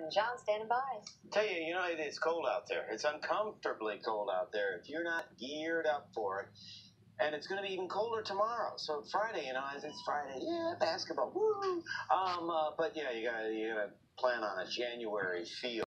and John standing by. Tell you, it's cold out there. It's uncomfortably cold out there if you're not geared up for it. And it's going to be even colder tomorrow. So Friday, as it's Friday, yeah, basketball, woo. But yeah, you gotta plan on a January feel.